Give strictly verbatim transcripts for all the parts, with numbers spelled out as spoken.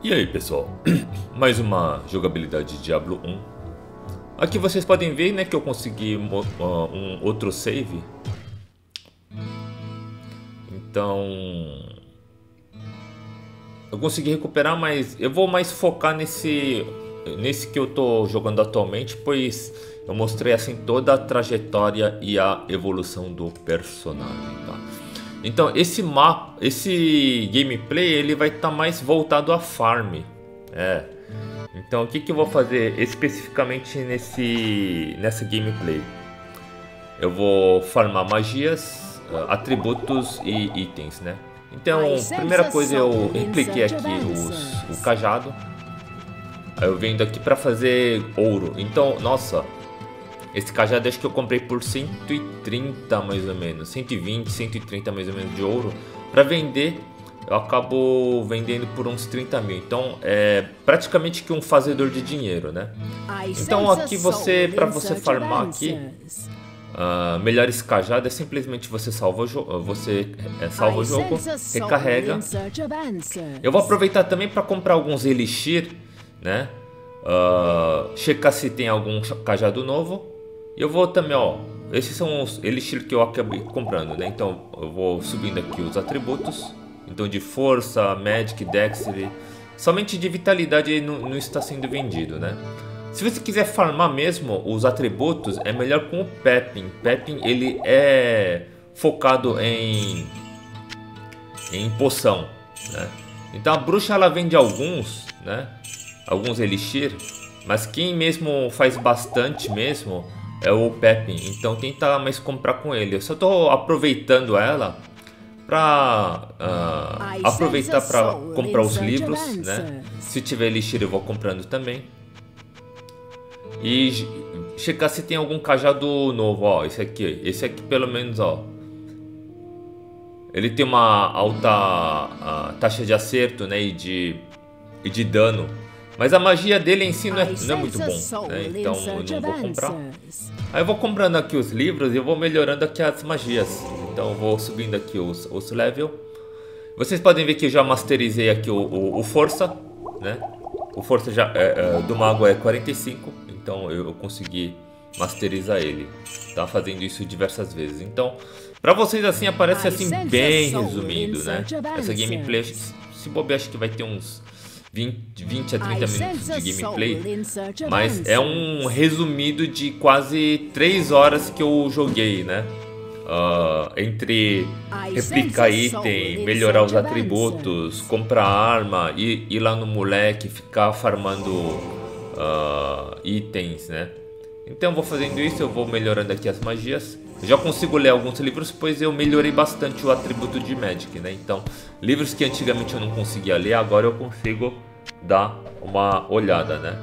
E aí pessoal, mais uma jogabilidade de Diablo um. Aqui vocês podem ver, né, que eu consegui um outro save. Então eu consegui recuperar, mas eu vou mais focar nesse nesse que eu tô jogando atualmente, pois eu mostrei assim toda a trajetória e a evolução do personagem, tá? Então esse mapa, esse gameplay, ele vai estar tá mais voltado a farm. É. Então o que, que eu vou fazer especificamente nesse nessa gameplay? Eu vou farmar magias, atributos e itens, né? Então, primeira coisa, eu repliquei aqui os, o cajado. Aí eu venho aqui para fazer ouro. Então, nossa, esse cajado acho que eu comprei por cento e trinta mais ou menos, cento e vinte, cento e trinta mais ou menos de ouro. Para vender, eu acabo vendendo por uns trinta mil. Então é praticamente que um fazedor de dinheiro, né? Então aqui você, para você farmar aqui uh, melhores cajados, é simplesmente você salva o jogo, você é, salva o jogo, recarrega. Eu vou aproveitar também para comprar alguns elixir, né? Uh, checar se tem algum cajado novo. E eu vou também, ó, esses são os elixir que eu acabei comprando, né? Então eu vou subindo aqui os atributos. Então de força, magic, dexterity. Somente de vitalidade não, não está sendo vendido, né? Se você quiser farmar mesmo os atributos, é melhor com o Peppin. Peppin, ele é focado em em poção, né? Então a bruxa, ela vende alguns, né? Alguns elixir, mas quem mesmo faz bastante mesmo é o Peppin. Então tenta mais comprar com ele. Eu só estou aproveitando ela para uh, aproveitar para comprar os livros, né? Se tiver elixir eu vou comprando também. E checar se tem algum cajado novo, ó, esse aqui, esse aqui pelo menos, ó. Ele tem uma alta uh, taxa de acerto, né, e de, e de dano. Mas a magia dele em si não é, não é muito bom, né? Então eu não vou comprar. Aí eu vou comprando aqui os livros e eu vou melhorando aqui as magias. Então eu vou subindo aqui os, os level. Vocês podem ver que eu já masterizei aqui o, o, o força, né? O força já, é, é, do mago é quarenta e cinco, então eu, eu consegui masterizar ele. Tá fazendo isso diversas vezes. Então, pra vocês assim, aparece assim bem resumido, né? Essa gameplay, se bobear, acho que vai ter uns vinte a trinta minutos de gameplay, mas é um resumido de quase três horas que eu joguei, né? Uh, entre replicar item, melhorar os atributos, comprar arma, ir, ir lá no moleque, ficar farmando uh, itens, né? Então eu vou fazendo isso, eu vou melhorando aqui as magias. Eu já consigo ler alguns livros, pois eu melhorei bastante o atributo de Magic, né? Então, livros que antigamente eu não conseguia ler, agora eu consigo dar uma olhada, né?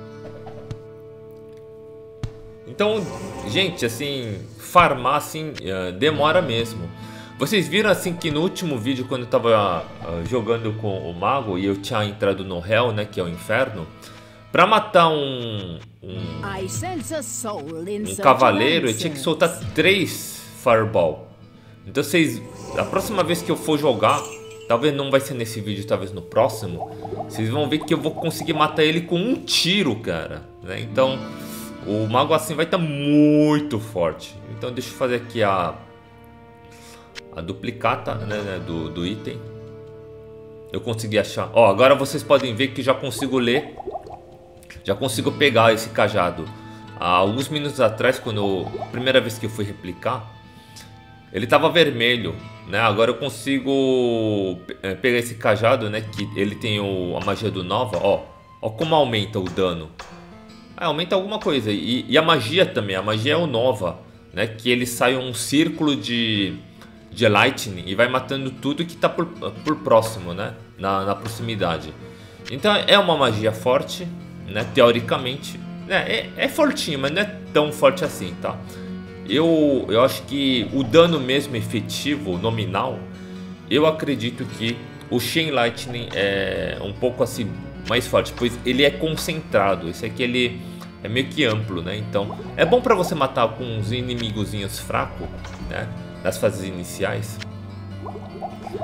Então, gente, assim, farmar assim uh, demora mesmo. Vocês viram assim que no último vídeo, quando eu tava uh, jogando com o mago e eu tinha entrado no Hell, né, que é o inferno, para matar um, um, um cavaleiro, eu tinha que soltar três fireball. Então vocês, a próxima vez que eu for jogar, talvez não vai ser nesse vídeo, talvez no próximo, vocês vão ver que eu vou conseguir matar ele com um tiro, cara, né? Então o mago assim vai estar muito forte. Então deixa eu fazer aqui a a duplicata, né, né, do, do item. Eu consegui achar. Ó, agora vocês podem ver que já consigo ler. Já consigo pegar esse cajado. Há alguns minutos atrás, quando eu, a primeira vez que eu fui replicar, ele estava vermelho, né? Agora eu consigo pegar esse cajado, né? Que ele tem o, a magia do Nova. Ó, ó como aumenta o dano. Ah, aumenta alguma coisa. E, e a magia também. A magia é o Nova, né? Que ele sai um círculo de, de Lightning e vai matando tudo que está por, por próximo, né? Na, na proximidade. Então é uma magia forte, né? Teoricamente, né? é, é fortinho, mas não é tão forte assim, tá? Eu, eu acho que o dano mesmo efetivo, nominal, eu acredito que o Chain Lightning é um pouco assim mais forte, pois ele é concentrado. Esse aqui ele é meio que amplo, né? Então é bom para você matar com uns inimigozinhos fracos, né? Das fases iniciais.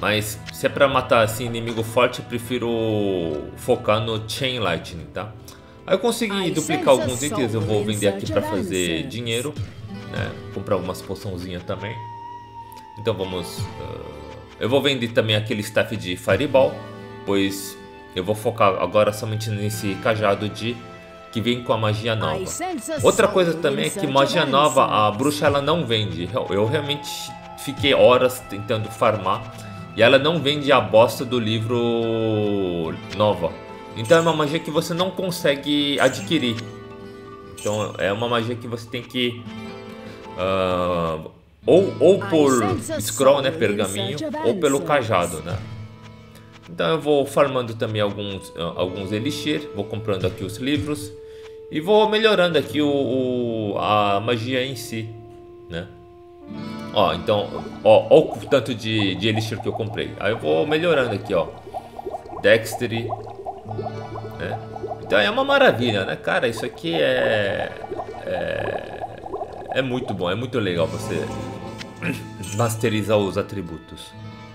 Mas se é pra matar assim inimigo forte, eu prefiro focar no Chain Lightning, tá? Aí eu consegui duplicar alguns itens, eu vou vender aqui pra fazer dinheiro, né? Comprar algumas poçãozinhas também. Então vamos... Uh, eu vou vender também aquele staff de Fireball, pois eu vou focar agora somente nesse cajado de... que vem com a magia nova. Outra coisa também é que magia nova, a bruxa ela não vende. Eu realmente fiquei horas tentando farmar e ela não vende a bosta do livro nova. Então é uma magia que você não consegue adquirir. Então é uma magia que você tem que... Uh, ou, ou por scroll, né, pergaminho, ou pelo cajado, né? Então eu vou farmando também alguns, uh, alguns elixir, vou comprando aqui os livros e vou melhorando aqui o, o, a magia em si, né? Ó, então, ó, ó o tanto de, de elixir que eu comprei. Aí eu vou melhorando aqui, ó. Dexterity, né? Então é uma maravilha, né, cara? Isso aqui é, é, é muito bom, é muito legal você masterizar os atributos.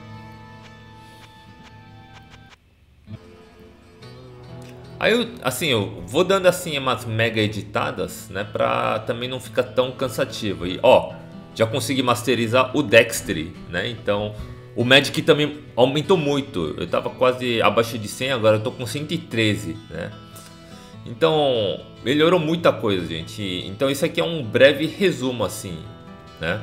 Aí eu, assim, eu vou dando assim umas mega editadas, né, pra também não ficar tão cansativo. E ó, já consegui masterizar o Dexterity, né? Então o Magic também aumentou muito. Eu tava quase abaixo de cem, agora eu tô com cento e treze, né? Então melhorou muita coisa, gente. Então isso aqui é um breve resumo, assim, né?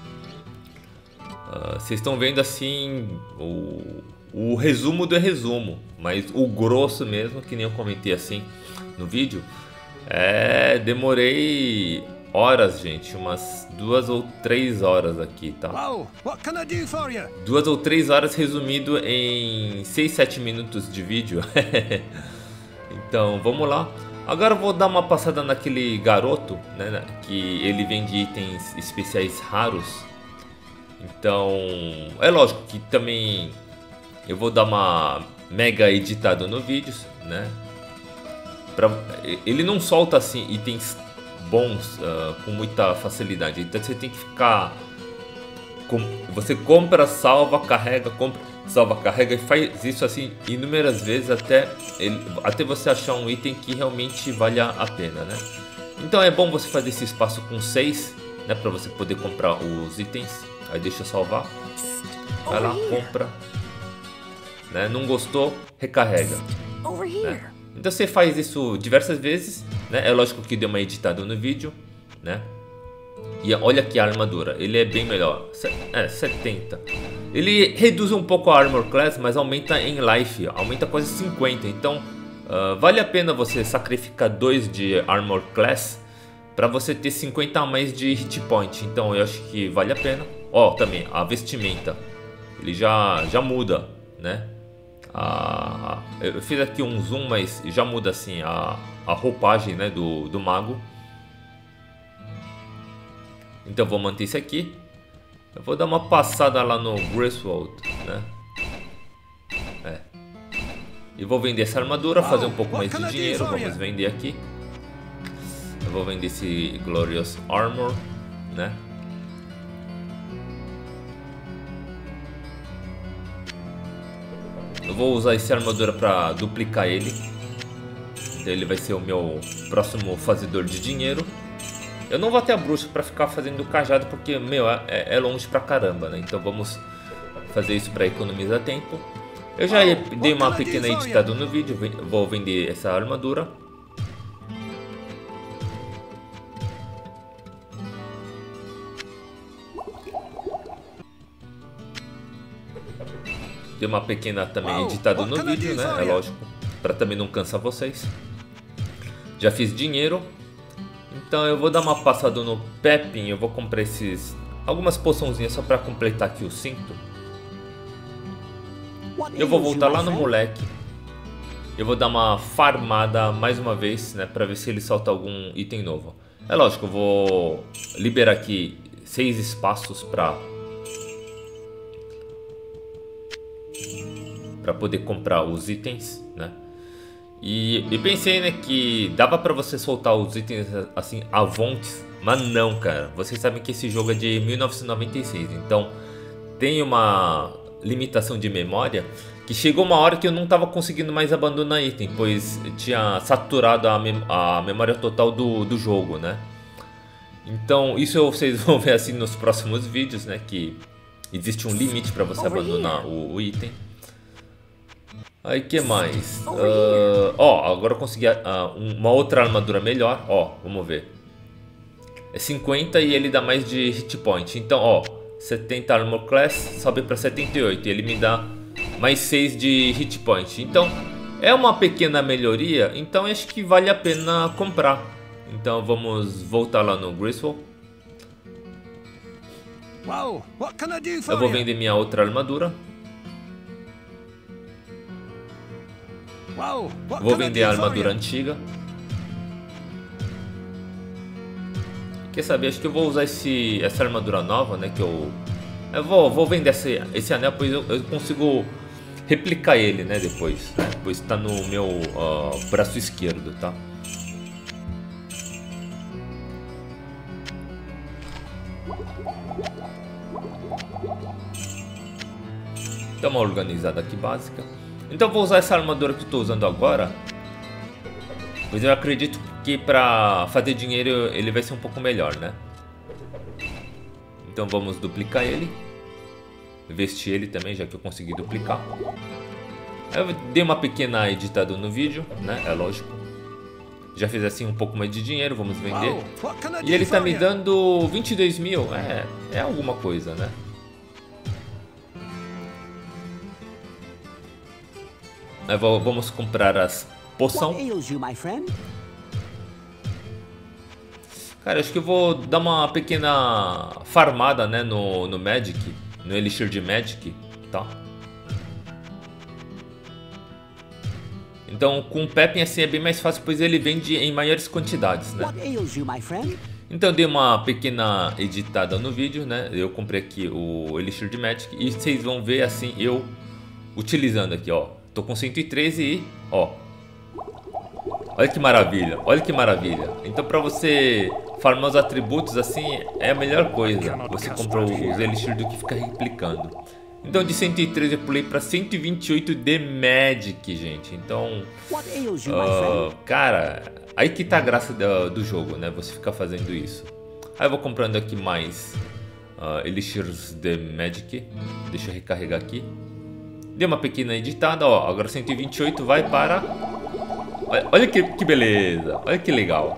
Uh, vocês estão vendo assim o, o resumo do resumo, mas o grosso mesmo, que nem eu comentei assim no vídeo, é, demorei horas, gente, umas duas ou três horas aqui, tá? Wow, what can I do for you? Duas ou três horas resumido em seis, sete minutos de vídeo. Então, vamos lá. Agora eu vou dar uma passada naquele garoto, né, que ele vende itens especiais raros. Então, é lógico que também eu vou dar uma mega editada no vídeo, né? Pra, ele não solta assim itens bons uh, com muita facilidade, então você tem que ficar com, você compra, salva, carrega, compra, salva, carrega e faz isso assim inúmeras vezes até ele, até você achar um item que realmente valha a pena, né? Então é bom você fazer esse espaço com seis, né, para você poder comprar os itens. Aí deixa eu salvar, vai lá, compra, né? Não gostou, recarrega, né? Então você faz isso diversas vezes, né? É lógico que deu uma editada no vídeo, né? E olha aqui a armadura, ele é bem melhor, é setenta. Ele reduz um pouco a armor class, mas aumenta em life, aumenta quase cinquenta. Então uh, vale a pena você sacrificar dois de armor class para você ter cinquenta a mais de hit point. Então eu acho que vale a pena. Ó, também a vestimenta, ele já já muda, né? A, a, eu fiz aqui um zoom, mas já muda assim a, a roupagem, né, do, do mago. Então vou manter isso aqui. Eu vou dar uma passada lá no Griswold, né? É. E vou vender essa armadura, fazer um pouco mais de dinheiro. Vamos vender aqui. Eu vou vender esse Glorious Armor, né? Eu vou usar essa armadura para duplicar ele. Então ele vai ser o meu próximo fazedor de dinheiro. Eu não vou até a bruxa para ficar fazendo cajado, porque, meu, é, é longe pra caramba, né? Então vamos fazer isso para economizar tempo. Eu já dei uma pequena editada no vídeo. Vou vender essa armadura. Dei uma pequena também editada no vídeo, né? É lógico, para também não cansar vocês. Já fiz dinheiro. Então eu vou dar uma passada no Pepin. Eu vou comprar esses algumas poçãozinhas só para completar aqui o cinto. Eu vou voltar lá no moleque. Eu vou dar uma farmada mais uma vez, né, para ver se ele solta algum item novo. É lógico, eu vou liberar aqui seis espaços para para poder comprar os itens, né? E, e pensei, né, que dava para você soltar os itens assim avontes, mas não, cara. Vocês sabem que esse jogo é de mil novecentos e noventa e seis, então tem uma limitação de memória, que chegou uma hora que eu não estava conseguindo mais abandonar item, pois tinha saturado a, mem a memória total do, do jogo, né? Então isso vocês vão ver assim nos próximos vídeos, né? Que existe um limite para você abandonar o, o item. Aí que mais? Uh, ó, agora eu consegui uh, uma outra armadura melhor. Ó, vamos ver. É cinquenta e ele dá mais de hit point. Então, ó, setenta armor class sobe para setenta e oito e ele me dá mais seis de hit point. Então, é uma pequena melhoria. Então, acho que vale a pena comprar. Então, vamos voltar lá no Griswold. Eu vou vender minha outra armadura. Vou vender a armadura antiga. Quer saber? Acho que eu vou usar esse, essa armadura nova, né? Que eu, eu vou, vou vender esse, esse anel, pois eu, eu consigo replicar ele, né? Depois, né? Pois está no meu uh, braço esquerdo, tá? Dá uma organizada aqui básica. Então vou usar essa armadura que eu estou usando agora, pois eu acredito que para fazer dinheiro ele vai ser um pouco melhor, né? Então vamos duplicar ele, vestir ele também, já que eu consegui duplicar. Eu dei uma pequena editada no vídeo, né? É lógico. Já fiz assim um pouco mais de dinheiro, vamos vender. E ele tá me dando vinte e dois mil, é, é alguma coisa, né? Aí vamos comprar as poção. Cara, acho que eu vou dar uma pequena farmada, né, no, no Magic, no Elixir de Magic, tá? Então com o Pepin assim é bem mais fácil, pois ele vende em maiores quantidades, né? Então eu dei uma pequena editada no vídeo, né? Eu comprei aqui o Elixir de Magic e vocês vão ver assim eu utilizando aqui, ó. Tô com cento e treze e, ó, olha que maravilha, olha que maravilha. Então pra você farmar os atributos assim é a melhor coisa. Você comprou os Elixir do que ficar replicando. Então de cento e treze eu pulei pra cento e vinte e oito de Magic, gente. Então, uh, cara, aí que tá a graça do, do jogo, né? Você ficar fazendo isso. Aí eu vou comprando aqui mais uh, Elixirs de Magic. Deixa eu recarregar aqui. Dei uma pequena editada, ó. Agora cento e vinte e oito vai para... Olha, olha que, que beleza. Olha que legal.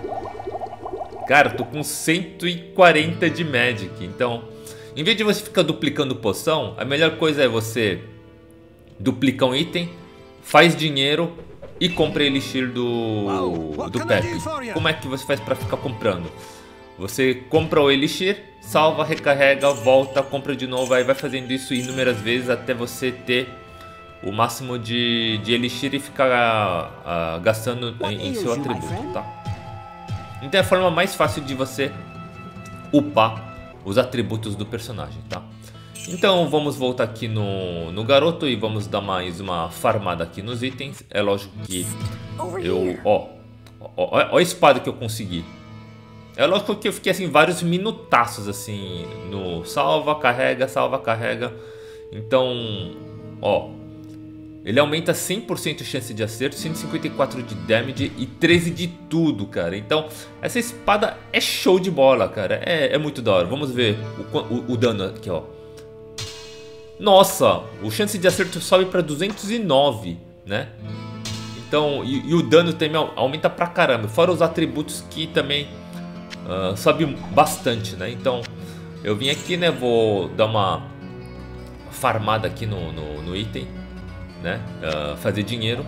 Cara, tô com cento e quarenta de Magic. Então, em vez de você ficar duplicando poção, a melhor coisa é você duplicar um item, faz dinheiro e compra Elixir do, do Pepin. Como é que você faz para ficar comprando? Você compra o Elixir, salva, recarrega, volta, compra de novo, aí vai fazendo isso inúmeras vezes até você ter o máximo de, de Elixir e ficar uh, gastando em, em seu atributo, tá? Então é a forma mais fácil de você upar os atributos do personagem, tá? Então vamos voltar aqui no, no garoto e vamos dar mais uma farmada aqui nos itens. É lógico que eu... Ó, ó, ó, ó a espada que eu consegui. É lógico que eu fiquei assim vários minutaços assim no salva, carrega, salva, carrega. Então, ó, ele aumenta cem por cento a chance de acerto, cento e cinquenta e quatro de damage e treze de tudo, cara. Então, essa espada é show de bola, cara. É, é muito da hora. Vamos ver o, o, o dano aqui, ó. Nossa, o chance de acerto sobe para duzentos e nove, né? Então, e, e o dano também aumenta pra caramba. Fora os atributos que também... Uh, sobe bastante, né? Então eu vim aqui, né? Vou dar uma farmada aqui no, no, no item, né? Uh, fazer dinheiro.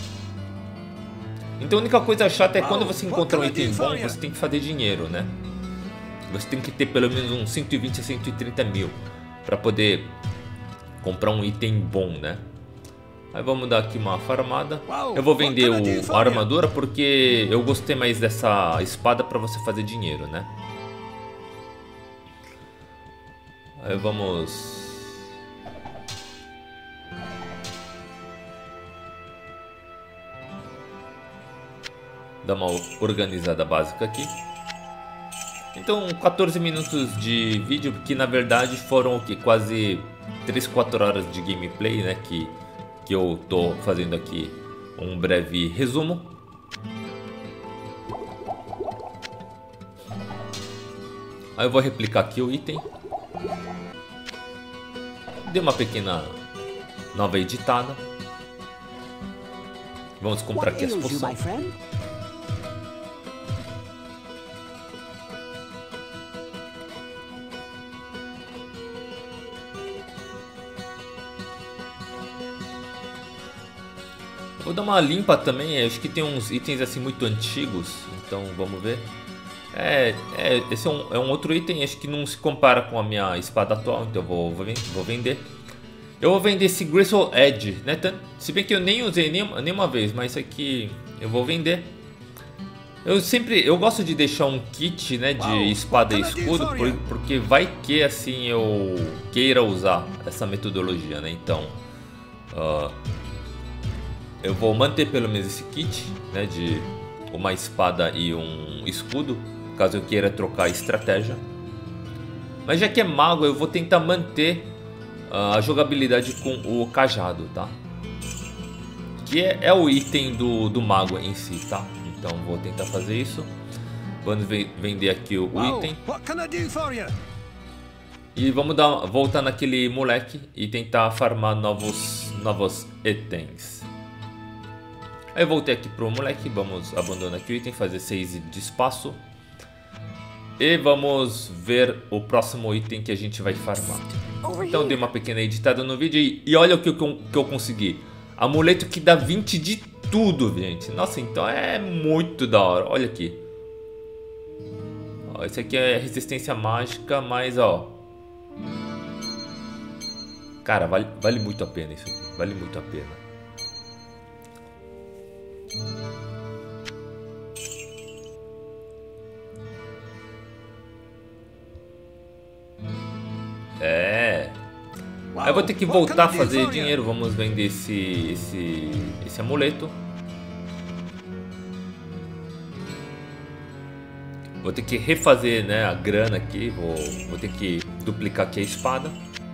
Então a única coisa chata é quando você encontra um item bom, você tem que fazer dinheiro, né? Você tem que ter pelo menos uns cento e vinte a cento e trinta mil para poder comprar um item bom, né? Aí vamos dar aqui uma farmada. Eu vou vender o, a armadura porque eu gostei mais dessa espada para você fazer dinheiro, né? Aí vamos... dar uma organizada básica aqui. Então, quatorze minutos de vídeo, que na verdade foram o que? Quase três, quatro horas de gameplay, né? Que, que eu tô fazendo aqui um breve resumo. Aí eu vou replicar aqui o item. Dei uma pequena nova editada. Vamos comprar aqui as poções. Vou dar uma limpa também, acho que tem uns itens assim muito antigos, então vamos ver. É, é esse é um, é um outro item, acho que não se compara com a minha espada atual, então eu vou, vou, vou vender. Eu vou vender esse Gristle Edge, né? Se bem que eu nem usei nenhuma, nenhuma vez, mas isso aqui eu vou vender. Eu sempre, eu gosto de deixar um kit, né, de espada e escudo, por, porque vai que assim eu queira usar essa metodologia, né? Então, uh, eu vou manter pelo menos esse kit, né, de uma espada e um escudo, caso eu queira trocar a estratégia. Mas já que é mago, eu vou tentar manter uh, a jogabilidade com o cajado, tá? Que é, é o item do, do mago em si, tá? Então vou tentar fazer isso. Vamos vender aqui o, o item. E vamos dar, voltar naquele moleque e tentar farmar novos, novos itens. Aí eu voltei aqui pro moleque, vamos abandonar aqui o item, fazer seis de espaço. E vamos ver o próximo item que a gente vai farmar. Então dei uma pequena editada no vídeo e, e olha o que eu, que eu consegui. Amuleto que dá vinte de tudo, gente. Nossa, então é muito da hora, olha aqui. Ó, esse aqui é resistência mágica, mas ó. Cara, vale, vale muito a pena isso aqui, vale muito a pena. É. Aí eu vou ter que voltar a fazer dinheiro. Vamos vender esse, esse, esse amuleto. Vou ter que refazer, né, a grana aqui. Vou, vou ter que duplicar aqui a espada.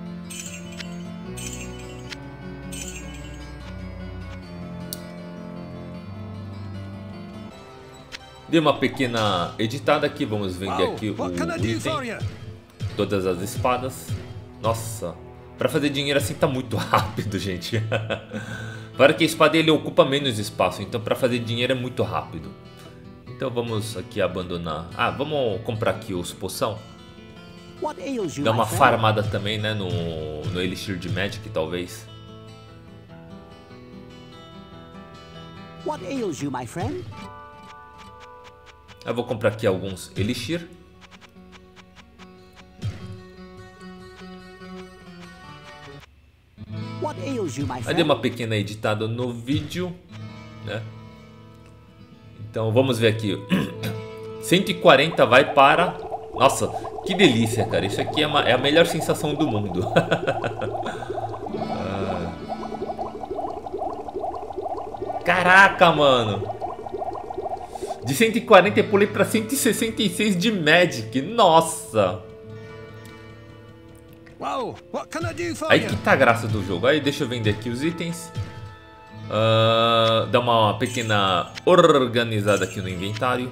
Dei uma pequena editada aqui. Vamos vender aqui o, o item. Todas as espadas. Nossa, pra fazer dinheiro assim tá muito rápido, gente. Para que a espada ele ocupa menos espaço, então pra fazer dinheiro é muito rápido. Então vamos aqui abandonar. Ah, vamos comprar aqui os poção. Dar uma farmada também, né, no, no Elixir de Magic, talvez. What ails you, my friend? Eu vou comprar aqui alguns Elixir. Aí dei uma pequena editada no vídeo, né? Então vamos ver aqui. cento e quarenta vai para... Nossa, que delícia, cara. Isso aqui é, uma... é a melhor sensação do mundo. ah. Caraca, mano. De cento e quarenta eu pulei para cento e sessenta e seis de Magic. Nossa. Aí que tá a graça do jogo. Aí deixa eu vender aqui os itens. Uh, dar uma pequena organizada aqui no inventário.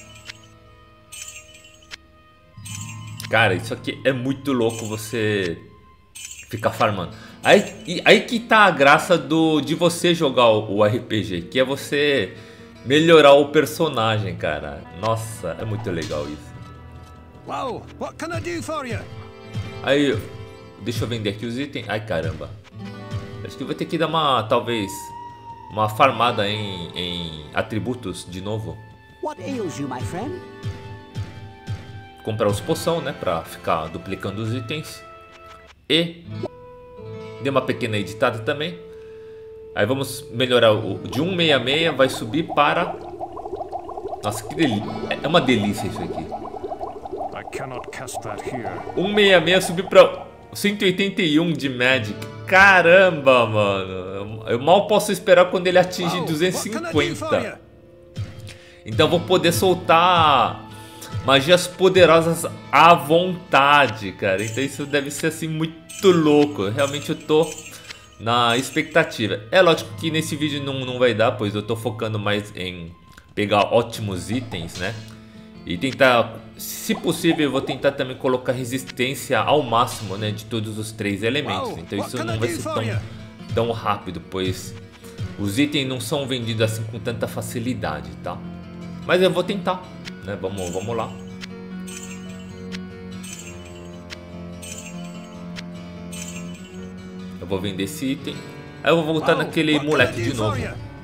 Cara, isso aqui é muito louco você ficar farmando. Aí, aí que tá a graça do, de você jogar o, o R P G, que é você melhorar o personagem, cara. Nossa, é muito legal isso. Wow, what can I do for you? Aí, deixa eu vender aqui os itens. Ai, caramba. Acho que eu vou ter que dar uma, talvez, uma farmada em, em atributos de novo. What ails you, my friend? Comprar os poção, né, pra ficar duplicando os itens. E dei uma pequena editada também. Aí vamos melhorar o de cento e sessenta e seis, vai subir para... Nossa, que delícia. É uma delícia isso aqui. cento e sessenta e seis subir para cento e oitenta e um de Magic. Caramba, mano. Eu mal posso esperar quando ele atinge duzentos e cinquenta. Então vou poder soltar magias poderosas à vontade, cara. Então isso deve ser assim muito louco. Realmente eu tô na expectativa. É lógico que nesse vídeo não, não vai dar, pois eu tô focando mais em pegar ótimos itens, né? E tentar, se possível, eu vou tentar também colocar resistência ao máximo, né, de todos os três elementos. Então isso não vai ser tão, tão rápido, pois os itens não são vendidos assim com tanta facilidade, tá? Mas eu vou tentar, né? Vamos, vamos lá. Eu vou vender esse item. Aí eu vou voltar naquele moleque de novo.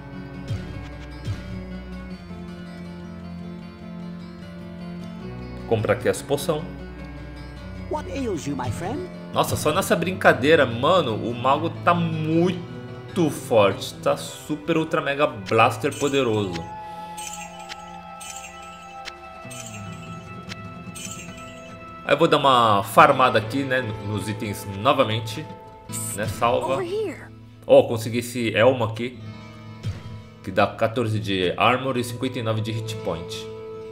Comprar aqui as poções. Nossa, só nessa brincadeira, mano, o mago tá muito forte. Tá super ultra mega blaster poderoso. Aí eu vou dar uma farmada aqui, né, nos itens novamente, né, salva. Ó, oh, consegui esse elmo aqui, que dá quatorze de armor e cinquenta e nove de hit point.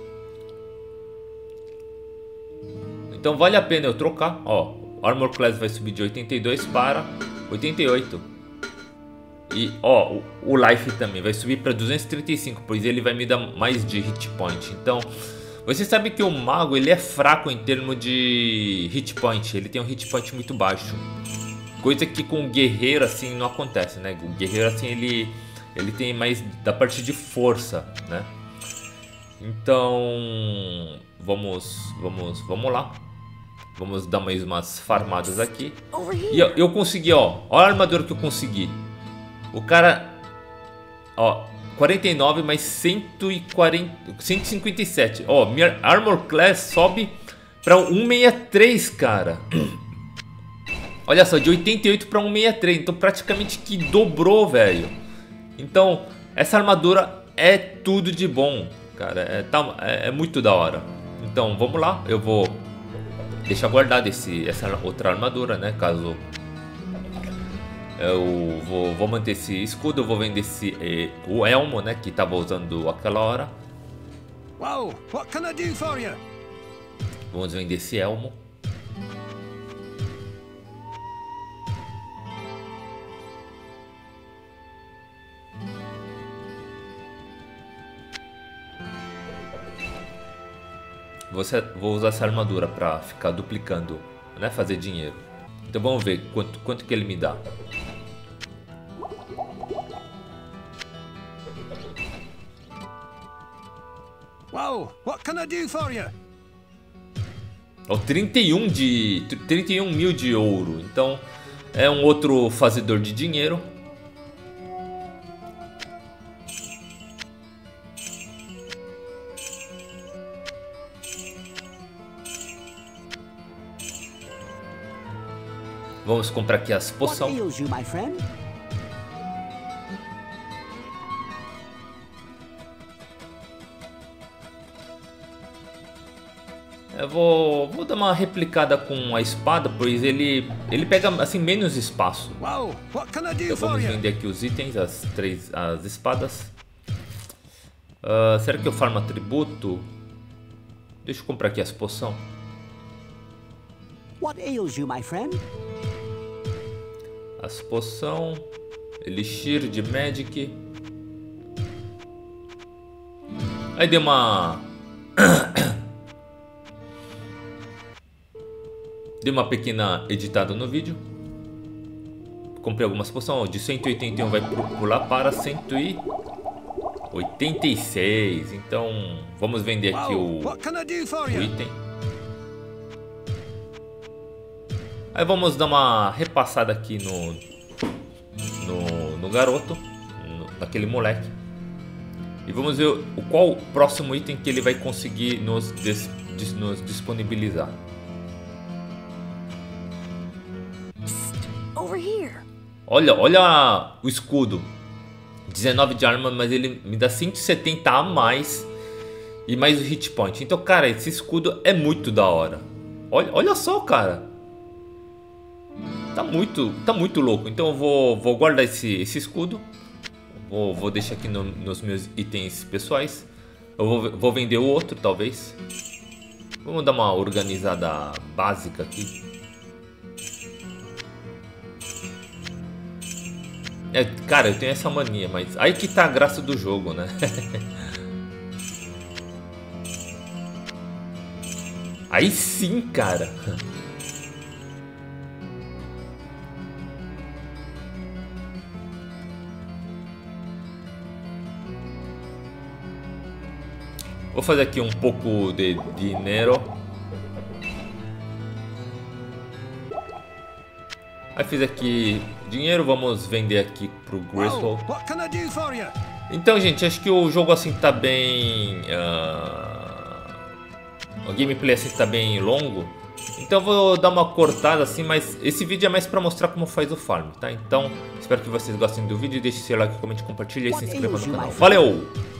Então vale a pena eu trocar, ó, Armor Class vai subir de oitenta e dois para oitenta e oito. E ó, o, o Life também vai subir para duzentos e trinta e cinco, pois ele vai me dar mais de hit point. Então, você sabe que o mago ele é fraco em termos de hit point, ele tem um hit point muito baixo. Coisa que com o guerreiro assim não acontece, né? O guerreiro assim ele, ele tem mais da parte de força, né? Então, vamos, vamos, vamos lá. Vamos dar mais umas farmadas aqui. E eu, eu consegui, ó. Olha a armadura que eu consegui. O cara, ó, quarenta e nove mais cento e quarenta, cento e cinquenta e sete. Ó, minha Armor Class sobe para cento e sessenta e três, cara. Olha só, de oitenta e oito para cento e sessenta e três. Então praticamente que dobrou, velho. Então, essa armadura é tudo de bom, cara. É, tá, é, é muito da hora. Então, vamos lá. Eu vou deixar guardado esse, essa outra armadura, né? Caso eu vou, vou manter esse escudo, eu vou vender esse, eh, o elmo, né? Que tava usando aquela hora. Wow, what can I do for you? Vamos vender esse elmo. Vou usar essa armadura para ficar duplicando, né? Fazer dinheiro. Então vamos ver quanto, quanto que ele me dá. Wow, what can I do for you? Oh, trinta e um de trinta e um mil de ouro. Então é um outro fazedor de dinheiro. Vamos comprar aqui as poções. Eu vou, vou dar uma replicada com a espada, pois ele ele pega assim menos espaço. Então vamos vender aqui os itens, as três as espadas. Uh, será que eu farmo atributo? Deixa eu comprar aqui as poções. What ails you, my friend? As poção, elixir de magic. Aí deu uma deu uma pequena editada no vídeo. Comprei algumas poções, de cento e oitenta e um vai pular para cento e oitenta e seis. Então vamos vender aqui o, o item. Aí vamos dar uma repassada aqui no, no, no garoto, no, naquele moleque. E vamos ver o, qual o próximo item que ele vai conseguir nos, des, dis, nos disponibilizar. Olha, olha o escudo. dezenove de arma, mas ele me dá cento e setenta a mais. E mais o hit point. Então, cara, esse escudo é muito da hora. Olha, olha só, cara. Tá muito, tá muito louco. Então eu vou, vou guardar esse, esse escudo. Vou, vou deixar aqui no, nos meus itens pessoais. Eu vou, vou vender o outro, talvez. Vamos dar uma organizada básica aqui. É, cara, eu tenho essa mania, mas aí que tá a graça do jogo, né? Aí sim, cara. Vou fazer aqui um pouco de dinheiro. Aí fiz aqui dinheiro, vamos vender aqui pro Griswold. What can I do for you? Então, gente, acho que o jogo assim tá bem... Uh... O gameplay assim tá bem longo. Então vou dar uma cortada assim, mas esse vídeo é mais pra mostrar como faz o farm, tá? Então, espero que vocês gostem do vídeo. Deixe seu like, comente, compartilhe e se inscreva no canal. Valeu!